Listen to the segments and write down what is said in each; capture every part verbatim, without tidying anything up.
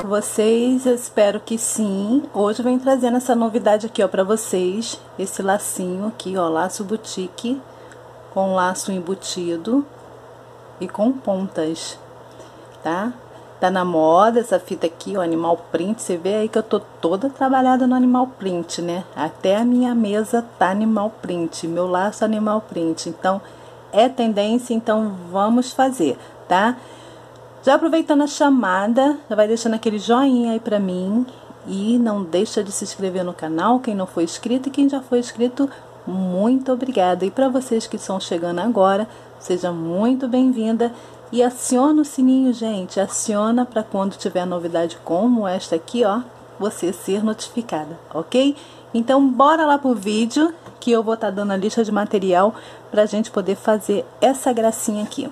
com vocês? Eu espero que sim. Hoje eu venho trazendo essa novidade aqui, ó, pra vocês. Esse lacinho aqui, ó, laço boutique, com laço embutido e com pontas, tá? Tá na moda essa fita aqui, ó, animal print. Você vê aí que eu tô toda trabalhada no animal print, né? Até a minha mesa tá animal print, meu laço animal print. Então, é tendência, então vamos fazer, tá? Já aproveitando a chamada, já vai deixando aquele joinha aí pra mim. E não deixa de se inscrever no canal, quem não foi inscrito, e quem já foi inscrito, muito obrigada. E para vocês que estão chegando agora, seja muito bem-vinda. E aciona o sininho, gente, aciona para quando tiver novidade como esta aqui, ó, você ser notificada, ok? Então, bora lá pro vídeo, que eu vou estar tá dando a lista de material pra gente poder fazer essa gracinha aqui.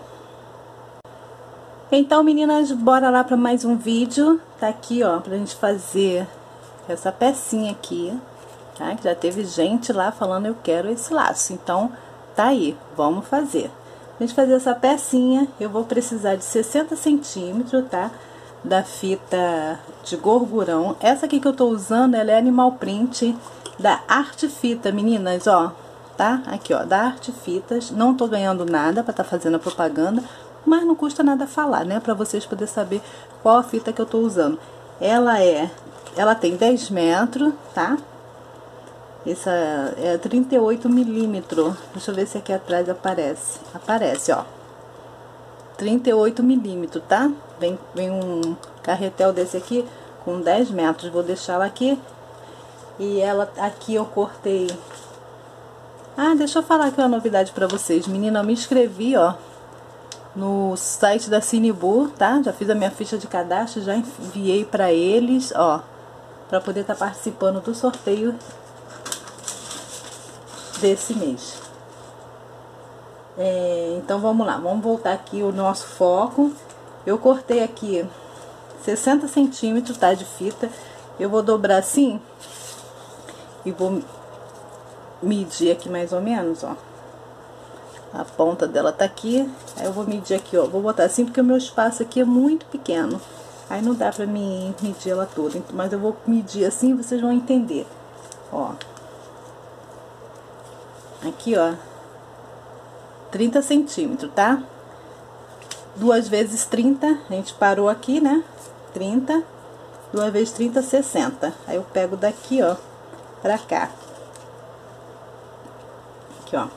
Então, meninas, bora lá para mais um vídeo. Tá aqui, ó, pra gente fazer essa pecinha aqui, tá? Que já teve gente lá falando, eu quero esse laço. Então, tá aí, vamos fazer. Pra gente fazer essa pecinha, eu vou precisar de sessenta centímetros, tá? Da fita de gorgurão. Essa aqui que eu tô usando, ela é animal print da Arte Fita, meninas, ó. Tá? Aqui, ó, da Arte Fitas. Não tô ganhando nada pra tá fazendo a propaganda, mas não custa nada falar, né? Pra vocês poderem saber qual a fita que eu tô usando. Ela é... Ela tem dez metros, tá? Essa é trinta e oito milímetros. Deixa eu ver se aqui atrás aparece. Aparece, ó. trinta e oito milímetros, tá? Vem, vem um carretel desse aqui com dez metros. Vou deixar ela aqui. E ela aqui eu cortei... Ah, deixa eu falar aqui uma novidade pra vocês. Menina, eu me inscrevi, ó, no site da Cinebu, tá? Já fiz a minha ficha de cadastro, já enviei pra eles, ó, pra poder estar tá participando do sorteio desse mês. É, então vamos lá, vamos voltar aqui o nosso foco. Eu cortei aqui sessenta centímetros, tá, de fita. Eu vou dobrar assim e vou medir aqui mais ou menos, ó. A ponta dela tá aqui, aí eu vou medir aqui, ó. Vou botar assim porque o meu espaço aqui é muito pequeno. Aí não dá pra mim medir ela toda, mas eu vou medir assim, vocês vão entender. Ó. Aqui, ó. trinta centímetros, tá? Duas vezes trinta, a gente parou aqui, né? trinta. Duas vezes trinta, sessenta. Aí eu pego daqui, ó, pra cá. Aqui, ó.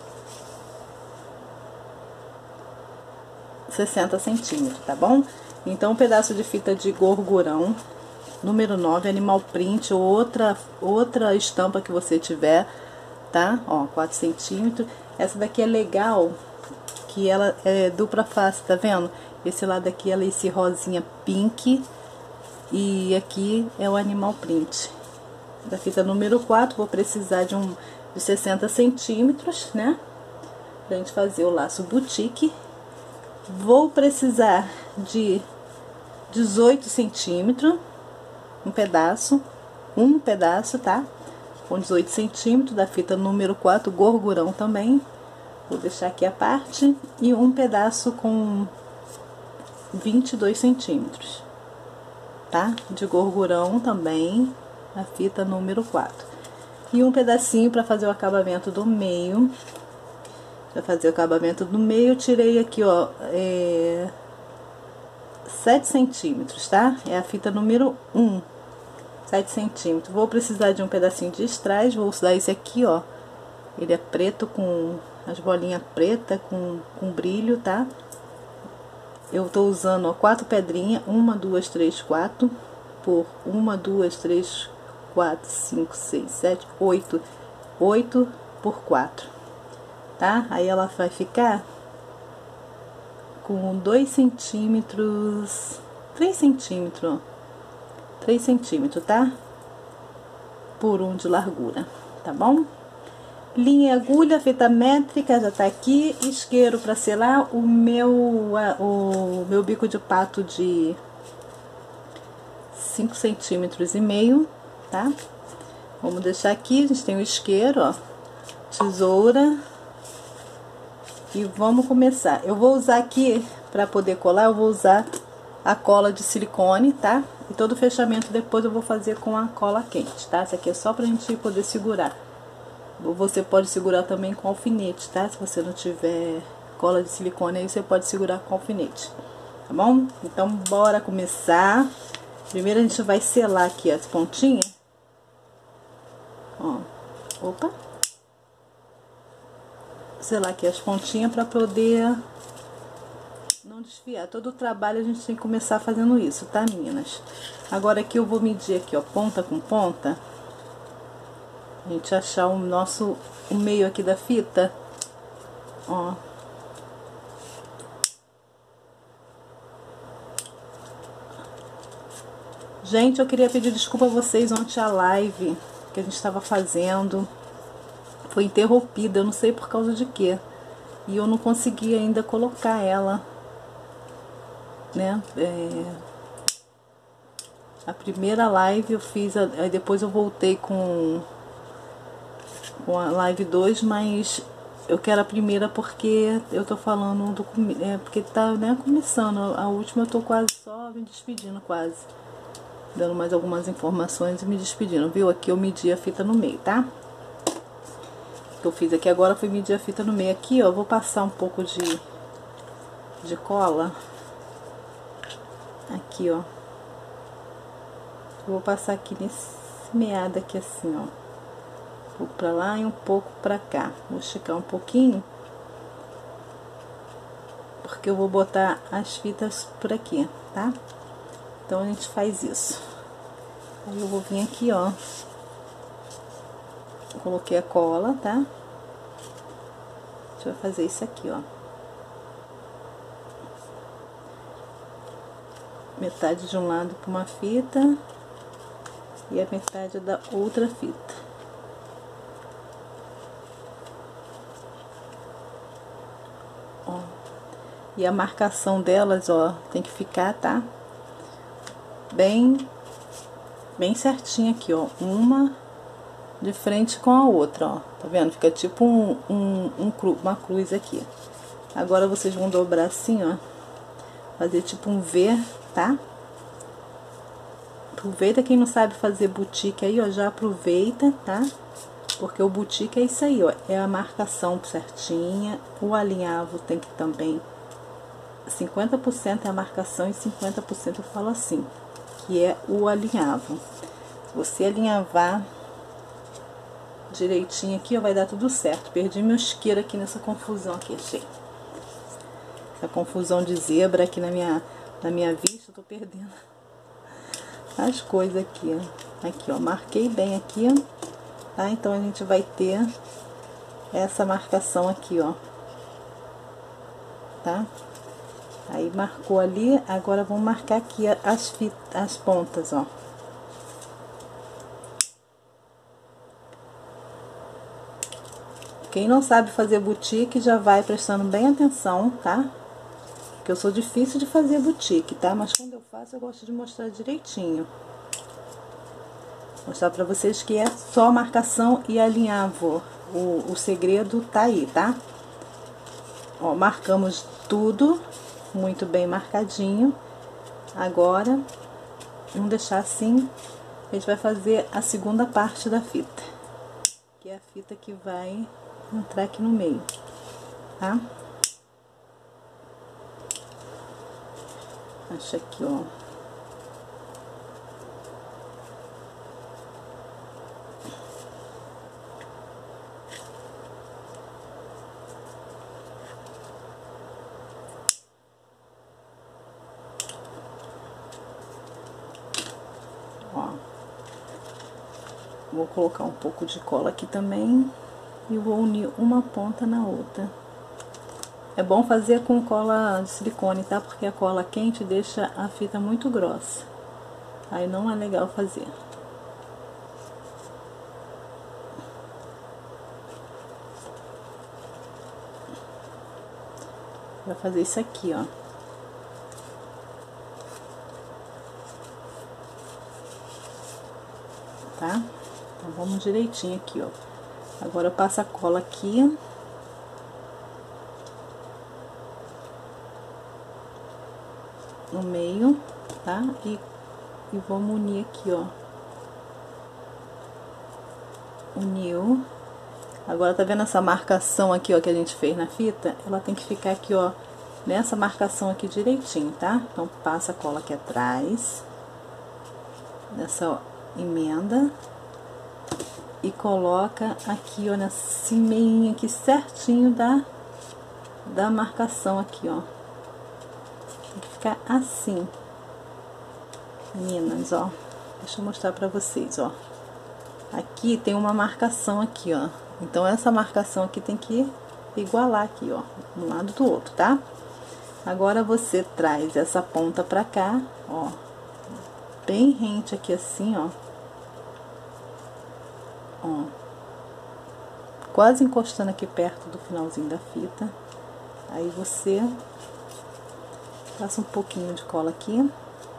sessenta centímetros, tá bom? Então, um pedaço de fita de gorgurão, número nove, animal print, ou outra, outra estampa que você tiver, tá? Ó, quatro centímetros. Essa daqui é legal, que ela é dupla face, tá vendo? Esse lado aqui, ela é esse rosinha pink, e aqui é o animal print. Da fita número quatro, vou precisar de um de sessenta centímetros, né? Pra gente fazer o laço boutique. Vou precisar de dezoito centímetros, um pedaço, um pedaço, tá? Com dezoito centímetros da fita número quatro, gorgurão também. Vou deixar aqui a parte. E um pedaço com vinte e dois centímetros, tá? De gorgurão também, a fita número quatro. E um pedacinho para fazer o acabamento do meio. Para fazer o acabamento do meio, eu tirei aqui, ó, é, sete centímetros, tá? É a fita número um, sete centímetros. Vou precisar de um pedacinho de strass, vou usar esse aqui, ó. Ele é preto com as bolinhas pretas, com, com brilho, tá? Eu tô usando, ó, quatro pedrinhas, uma, duas, três, quatro, por uma, duas, três, quatro, cinco, seis, sete, oito, oito por quatro. Tá? Aí ela vai ficar com dois centímetros, três centímetros, ó, três centímetros, tá? Por um de largura, tá bom? Linha e agulha, fita métrica já tá aqui, isqueiro para selar o meu, a, o meu bico de pato de cinco centímetros e meio, tá? Vamos deixar aqui, a gente tem o isqueiro, ó, tesoura. E vamos começar. Eu vou usar aqui, para poder colar, eu vou usar a cola de silicone, tá? E todo o fechamento depois eu vou fazer com a cola quente, tá? Essa aqui é só pra gente poder segurar. Você pode segurar também com alfinete, tá? Se você não tiver cola de silicone, aí você pode segurar com alfinete, tá bom? Então, bora começar. Primeiro a gente vai selar aqui as pontinhas. Ó, opa. Selar aqui as pontinhas pra poder não desfiar. Todo o trabalho a gente tem que começar fazendo isso, tá, meninas? Agora aqui eu vou medir aqui, ó, ponta com ponta. A gente achar o nosso, o meio aqui da fita, ó. Gente, eu queria pedir desculpa a vocês ontem a live que a gente estava fazendo foi interrompida, eu não sei por causa de quê. E eu não consegui ainda colocar ela, né? É... A primeira live eu fiz, aí depois eu voltei com com a live dois, mas eu quero a primeira porque eu tô falando do é, porque tá, né, começando. A última eu tô quase só me despedindo, quase dando mais algumas informações e me despedindo, viu? Aqui eu medi a fita no meio, tá? O que eu fiz aqui agora foi medir a fita no meio. Aqui, ó, eu vou passar um pouco de de cola aqui, ó. Eu vou passar aqui nesse meado aqui assim, ó, um pouco pra lá e um pouco pra cá. Vou esticar um pouquinho, porque eu vou botar as fitas por aqui, tá? Então a gente faz isso. Aí eu vou vir aqui, ó, coloquei a cola, tá? A gente vai fazer isso aqui, ó. Metade de um lado com uma fita e a metade da outra fita. Ó. E a marcação delas, ó, tem que ficar, tá? Bem, bem certinho aqui, ó. Uma de frente com a outra, ó. Tá vendo? Fica tipo um, um, um cru, uma cruz aqui. Agora vocês vão dobrar assim, ó. Fazer tipo um V, tá? Aproveita quem não sabe fazer boutique aí, ó. Já aproveita, tá? Porque o boutique é isso aí, ó. É a marcação certinha. O alinhavo tem que também... cinquenta por cento é a marcação e cinquenta por cento eu falo assim, que é o alinhavo. Se você alinhavar direitinho aqui, ó, vai dar tudo certo. Perdi meu isqueiro aqui nessa confusão aqui, achei. Essa confusão de zebra aqui na minha, na minha vista, eu tô perdendo as coisas aqui, ó. Aqui, ó, marquei bem aqui, tá? Então a gente vai ter essa marcação aqui, ó, tá? Aí marcou ali, agora vamos marcar aqui as fitas, as pontas, ó. Quem não sabe fazer boutique já vai prestando bem atenção, tá? Porque eu sou difícil de fazer boutique, tá? Mas quando eu faço, eu gosto de mostrar direitinho. Mostrar pra vocês que é só marcação e alinhavo. O, o segredo tá aí, tá? Ó, marcamos tudo muito bem marcadinho. Agora, vamos deixar assim. A gente vai fazer a segunda parte da fita, que é a fita que vai entrar aqui no meio, tá? Acha aqui, ó. Ó. Vou colocar um pouco de cola aqui também e vou unir uma ponta na outra. É bom fazer com cola de silicone, tá? Porque a cola quente deixa a fita muito grossa. Aí não é legal fazer. Vai fazer isso aqui, ó. Tá? Então vamos direitinho aqui, ó. Agora eu passo a cola aqui. no meio, tá? E, e vamos unir aqui, ó. Uniu. Agora, tá vendo essa marcação aqui, ó, que a gente fez na fita? Ela tem que ficar aqui, ó, nessa marcação aqui direitinho, tá? Então, passa a cola aqui atrás, nessa, ó, emenda, e coloca aqui, ó, nesse meinho aqui certinho da, da marcação aqui, ó. Tem que ficar assim, meninas, ó. Deixa eu mostrar pra vocês, ó. Aqui tem uma marcação aqui, ó. Então, essa marcação aqui tem que igualar aqui, ó, um lado do outro, tá? Agora, você traz essa ponta pra cá, ó, bem rente aqui assim, ó. Ó. Quase encostando aqui perto do finalzinho da fita. Aí, você passa um pouquinho de cola aqui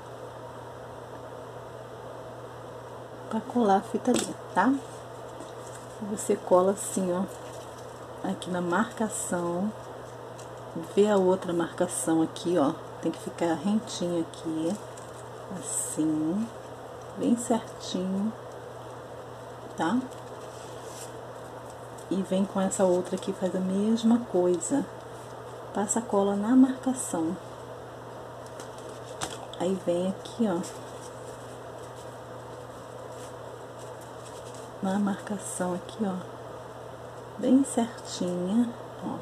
pra colar a fita ali, tá? Você cola assim, ó, aqui na marcação, vê a outra marcação aqui, ó, tem que ficar rentinho aqui, assim, bem certinho, tá? E vem com essa outra aqui, faz a mesma coisa, passa a cola na marcação, aí vem aqui, ó, na marcação aqui, ó, bem certinha, ó.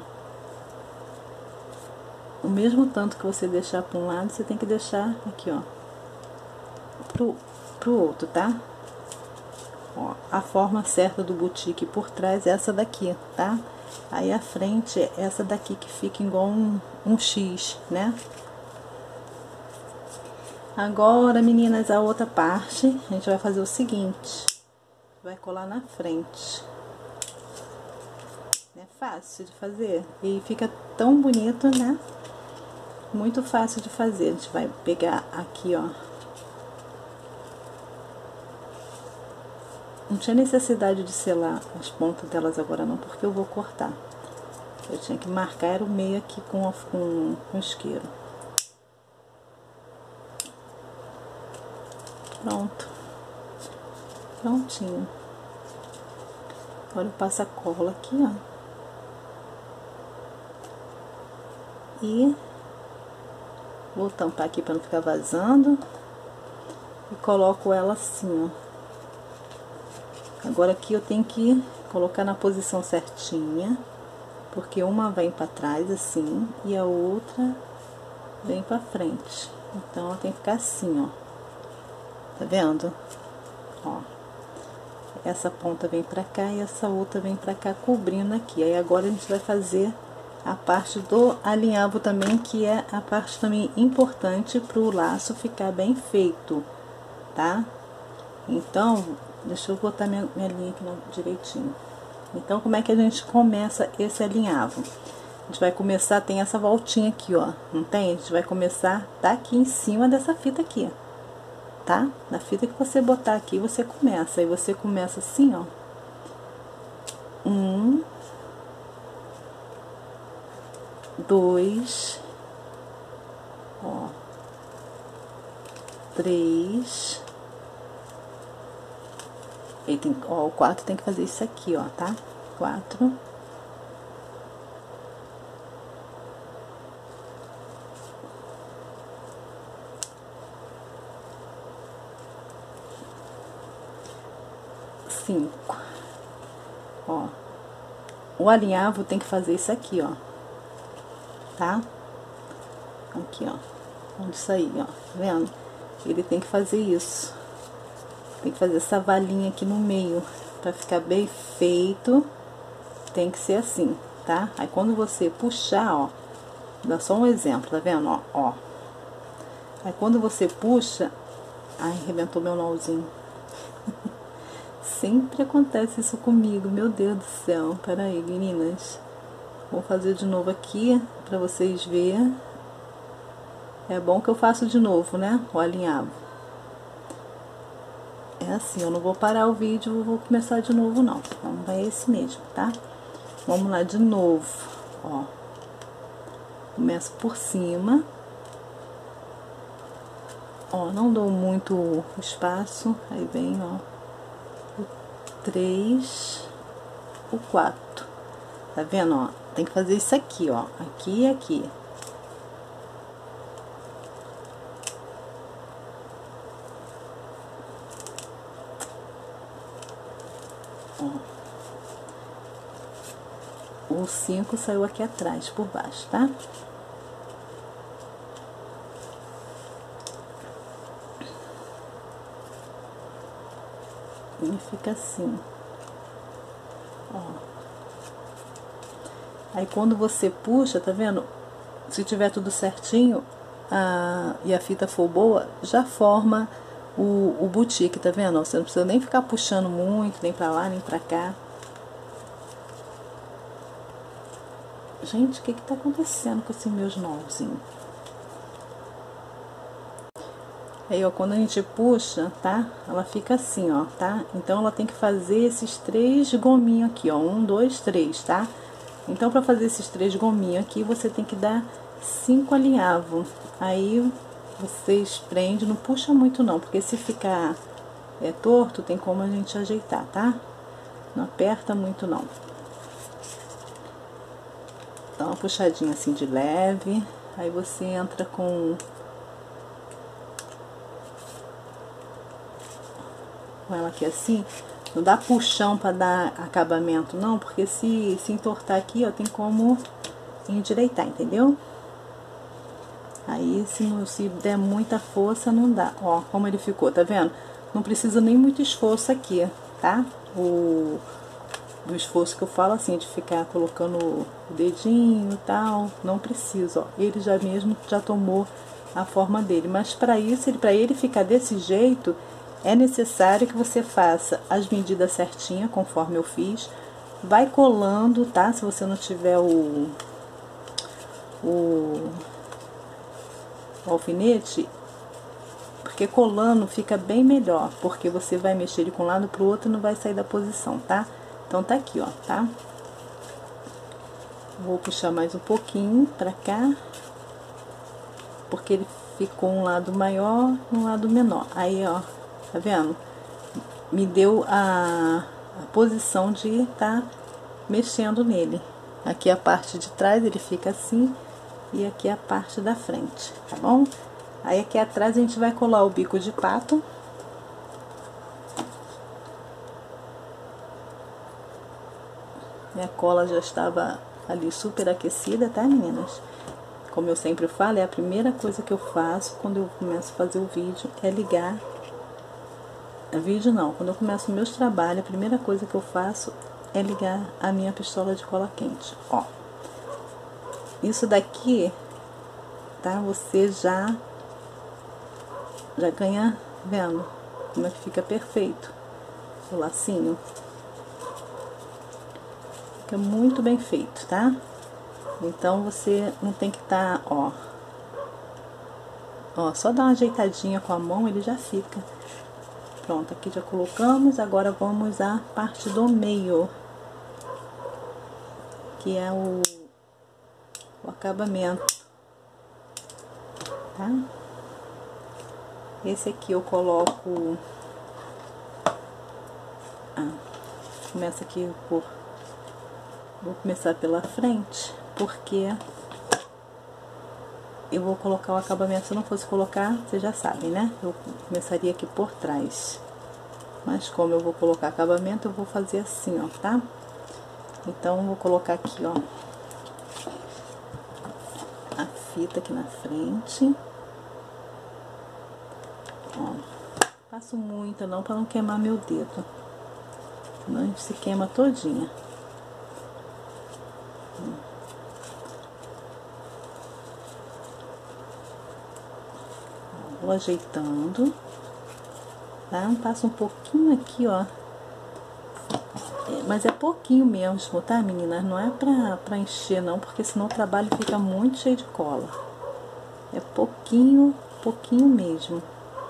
O mesmo tanto que você deixar para um lado, você tem que deixar aqui, ó, pro, pro outro, tá? Ó, a forma certa do boutique por trás é essa daqui, tá? Aí a frente é essa daqui que fica igual um, um X, né? Agora, meninas, a outra parte, a gente vai fazer o seguinte. Vai colar na frente. É fácil de fazer. E fica tão bonito, né? Muito fácil de fazer. A gente vai pegar aqui, ó. Não tinha necessidade de selar as pontas delas agora não, porque eu vou cortar. Eu tinha que marcar era o meio aqui com, com, com isqueiro. Pronto. Prontinho. Agora eu passo a cola aqui, ó. E vou tampar aqui para não ficar vazando. E coloco ela assim, ó. Agora aqui eu tenho que colocar na posição certinha, porque uma vem para trás assim e a outra vem para frente. Então ela tem que ficar assim, ó. Tá vendo? Ó. Essa ponta vem pra cá e essa outra vem pra cá, cobrindo aqui. Aí agora a gente vai fazer a parte do alinhavo também, que é a parte também importante pro laço ficar bem feito, tá? Então, deixa eu botar minha, minha linha aqui no, direitinho. Então, como é que a gente começa esse alinhavo? A gente vai começar, tem essa voltinha aqui, ó, não tem? A gente vai começar daqui em cima dessa fita aqui. Tá? Na fita que você botar aqui, você começa. Aí você começa assim, ó. Um. Dois. Ó. Três. E tem, ó, o quatro tem que fazer isso aqui, ó, tá? Quatro. Cinco. Ó, o alinhavo tem que fazer isso aqui, ó, tá? Aqui, ó, onde sair, ó, tá vendo? Ele tem que fazer isso, tem que fazer essa valinha aqui no meio, pra ficar bem feito, tem que ser assim, tá? Aí quando você puxar, ó, dá só um exemplo, tá vendo, ó, ó. Aí quando você puxa, ai, arrebentou meu nózinho. Sempre acontece isso comigo, meu Deus do céu. Pera aí, meninas. Vou fazer de novo aqui, pra vocês verem. É bom que eu faço de novo, né? O alinhavo. É assim, eu não vou parar o vídeo, vou começar de novo, não. Então, vai esse mesmo, tá? Vamos lá de novo, ó. Começo por cima. Ó, não dou muito espaço, aí vem, ó, o três, o quatro. Tá vendo, ó? Tem que fazer isso aqui, ó, aqui e aqui. Ó. O cinco saiu aqui atrás, por baixo, tá? E fica assim, ó. Aí quando você puxa, tá vendo? Se tiver tudo certinho a, e a fita for boa, já forma o, o boutique, tá vendo? Você não precisa nem ficar puxando muito, nem pra lá, nem pra cá. Gente, o que que tá acontecendo com esses meus nózinhos? Aí, ó, quando a gente puxa, tá? Ela fica assim, ó, tá? Então, ela tem que fazer esses três gominhos aqui, ó. Um, dois, três, tá? Então, pra fazer esses três gominhos aqui, você tem que dar cinco alinhavos. Aí, vocês prendem, não puxa muito não, porque se ficar é, torto, tem como a gente ajeitar, tá? Não aperta muito não. Dá uma puxadinha assim de leve. Aí, você entra com... com ela aqui assim, não dá puxão para dar acabamento não, porque se, se entortar aqui, ó, tem como endireitar, entendeu? Aí se, não, se der muita força, não dá. Ó, como ele ficou, tá vendo? Não precisa nem muito esforço aqui, tá? O, o esforço que eu falo assim, de ficar colocando o dedinho e tal, não precisa, ó. Ele já mesmo já tomou a forma dele, mas para isso, ele, para ele ficar desse jeito, é necessário que você faça as medidas certinhas, conforme eu fiz. Vai colando, tá? Se você não tiver o, o, o alfinete, porque colando fica bem melhor, porque você vai mexer ele com um lado pro outro e não vai sair da posição, tá? Então tá aqui, ó, tá? Vou puxar mais um pouquinho pra cá, porque ele ficou um lado maior e um lado menor. Aí, ó, tá vendo? Me deu a, a posição de estar tá mexendo nele. Aqui a parte de trás ele fica assim e aqui a parte da frente, tá bom? Aí aqui atrás a gente vai colar o bico de pato. Minha cola já estava ali super aquecida, tá, meninas? Como eu sempre falo, é a primeira coisa que eu faço quando eu começo a fazer o vídeo, é ligar... Vídeo não, quando eu começo meus trabalhos, a primeira coisa que eu faço é ligar a minha pistola de cola quente, ó. Isso daqui, tá? Você já, já ganha, vendo como é que fica perfeito o lacinho. Fica muito bem feito, tá? Então, você não tem que estar, ó. Ó, só dar uma ajeitadinha com a mão, ele já fica. Pronto, aqui já colocamos, agora vamos à parte do meio, que é o, o acabamento, tá? Esse aqui eu coloco, ah, começa aqui por, vou começar pela frente, porque eu vou colocar o acabamento. Se eu não fosse colocar, vocês já sabem, né? Eu começaria aqui por trás. Mas como eu vou colocar acabamento, eu vou fazer assim, ó, tá? Então, eu vou colocar aqui, ó, a fita aqui na frente. Ó, passo muita não, pra não queimar meu dedo. Senão a gente se queima todinha. Vou ajeitando, tá? Passo um pouquinho aqui, ó. É, mas é pouquinho mesmo, tá, meninas? Não é pra, pra encher, não, porque senão o trabalho fica muito cheio de cola. É pouquinho, pouquinho mesmo.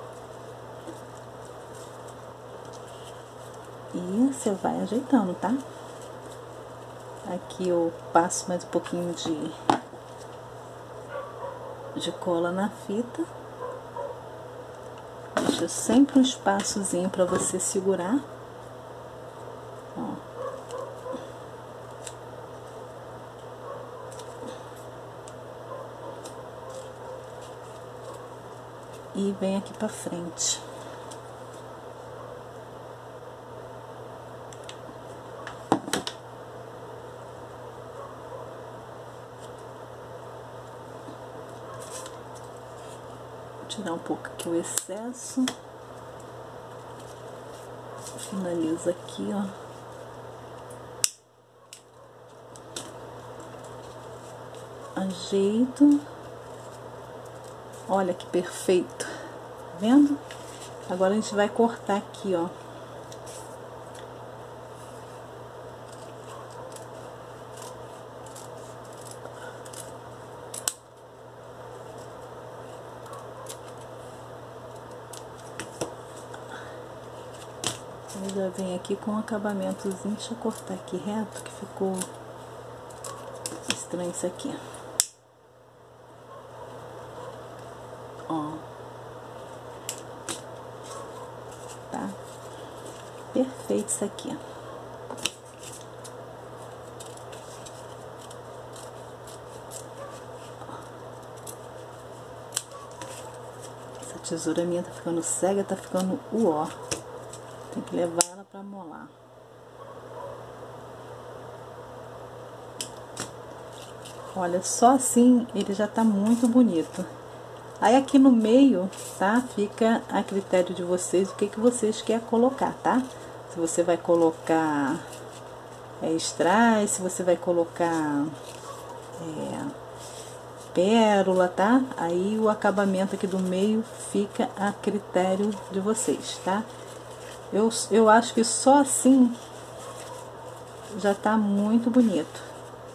E você vai ajeitando, tá? Aqui eu passo mais um pouquinho de, de cola na fita. deixa sempre um espaçozinho para você segurar. Ó. E vem aqui pra frente. Vou tirar um pouco aqui o excesso. Finaliza aqui, ó. Ajeito. Olha que perfeito, tá vendo? Agora a gente vai cortar aqui, ó. Eu já venho aqui com um acabamentozinho, deixa eu cortar aqui reto, que ficou estranho isso aqui. Ó. Tá? Perfeito isso aqui. Essa tesoura minha tá ficando cega, tá ficando uó. Tem que levar ela pra molar. Olha, só assim ele já tá muito bonito. Aí aqui no meio, tá? Fica a critério de vocês o que que vocês querem colocar, tá? Se você vai colocar é, strass, se você vai colocar é, pérola, tá? Aí o acabamento aqui do meio fica a critério de vocês, tá? Eu, eu acho que só assim já tá muito bonito.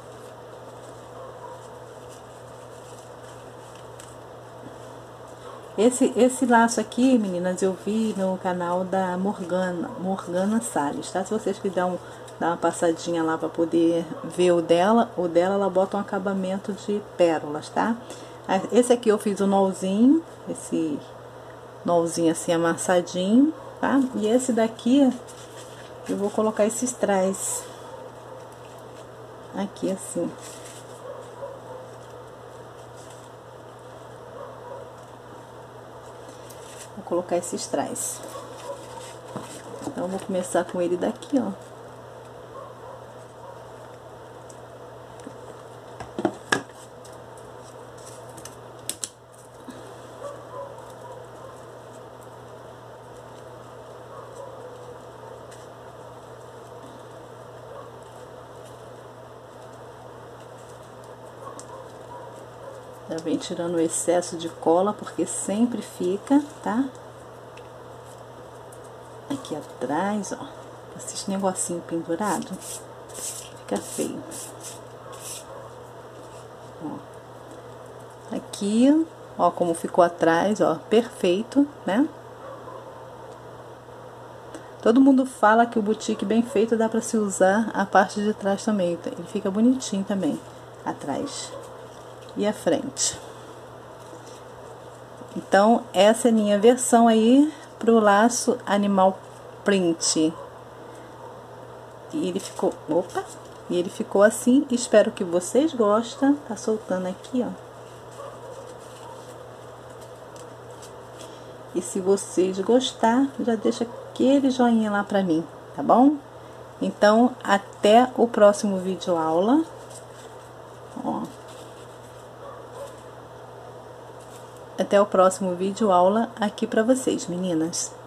Esse, esse laço aqui, meninas, eu vi no canal da Morgana, Morgana Salles, tá? Se vocês quiserem dar uma passadinha lá para poder ver o dela, o dela ela bota um acabamento de pérolas, tá? Esse aqui eu fiz o nozinho, esse nozinho assim amassadinho, tá? E esse daqui eu vou colocar esses strass aqui assim. Vou colocar esses strass. Então, eu vou começar com ele daqui, ó. Já vem tirando o excesso de cola, porque sempre fica, tá? Aqui atrás, ó. Esse negocinho pendurado fica feio. Ó. Aqui, ó, como ficou atrás, ó, perfeito, né? Todo mundo fala que o boutique bem feito dá pra se usar a parte de trás também. Ele fica bonitinho também, atrás e a frente. Então, essa é a minha versão aí pro laço animal print. E ele ficou, opa, e ele ficou assim. Espero que vocês gostem. Tá soltando aqui, ó. E se vocês gostar, já deixa aquele joinha lá pra mim, tá bom? Então, até o próximo vídeo aula. Ó. Até o próximo vídeo aula aqui pra vocês, meninas.